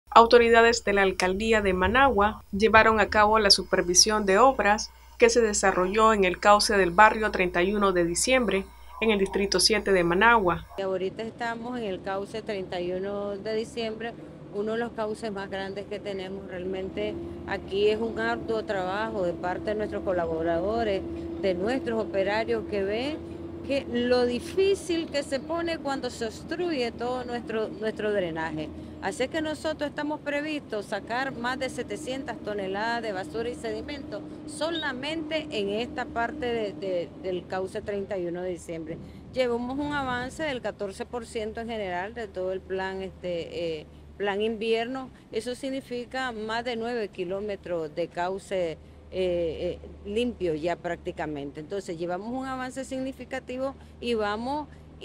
Autoridades de la alcaldía de Managua llevaron a cabo la supervisión de obras que se desarrolló en el cauce del barrio 31 de diciembre en el distrito 7 de Managua. Ahorita estamos en el cauce 31 de diciembre, uno de los cauces más grandes que tenemos. Realmente aquí es un arduo trabajo de parte de nuestros colaboradores, de nuestros operarios que ven que lo difícil que se pone cuando se obstruye todo nuestro drenaje. Así que nosotros estamos previstos sacar más de 700 toneladas de basura y sedimento solamente en esta parte del cauce 31 de diciembre. Llevamos un avance del 14% en general de todo el plan invierno. Eso significa más de 9 kilómetros de cauce limpio ya prácticamente. Entonces llevamos un avance significativo y vamos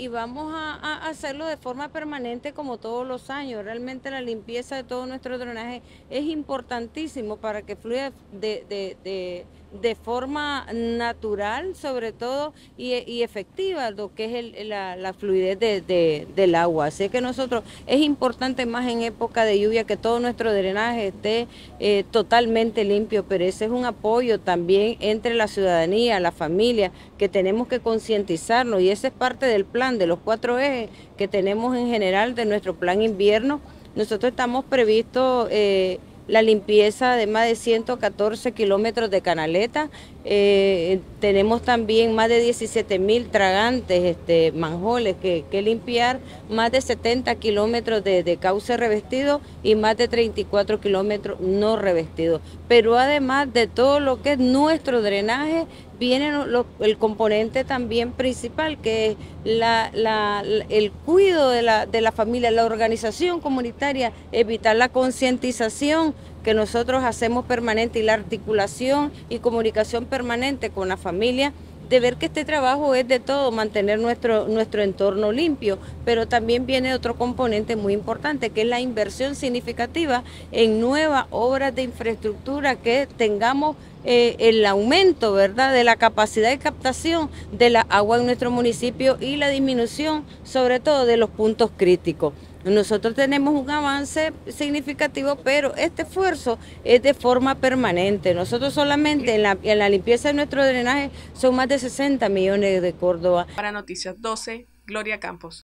a hacerlo de forma permanente como todos los años. Realmente la limpieza de todo nuestro drenaje es importantísimo para que fluya de forma natural, sobre todo, y efectiva, lo que es la fluidez del agua. Así que nosotros, es importante más en época de lluvia que todo nuestro drenaje esté totalmente limpio, pero ese es un apoyo también entre la ciudadanía, la familia, que tenemos que concientizarnos, y ese es parte del plan, de los 4 ejes que tenemos en general de nuestro plan invierno. Nosotros estamos previstos la limpieza de más de 114 kilómetros de canaleta. Tenemos también más de 17.000 tragantes, manjoles que limpiar, más de 70 kilómetros de cauce revestido y más de 34 kilómetros no revestidos. Pero además de todo lo que es nuestro drenaje, viene el componente también principal, que es el cuidado de la familia, la organización comunitaria, evitar la concientización que nosotros hacemos permanente y la articulación y comunicación permanente con la familia, de ver que este trabajo es de todo, mantener nuestro entorno limpio, pero también viene otro componente muy importante, que es la inversión significativa en nuevas obras de infraestructura, que tengamos el aumento, ¿verdad?, de la capacidad de captación de la agua en nuestro municipio y la disminución, sobre todo, de los puntos críticos. Nosotros tenemos un avance significativo, pero este esfuerzo es de forma permanente. Nosotros solamente en la limpieza de nuestro drenaje son más de 60 millones de Córdoba. Para Noticias 12, Gloria Campos.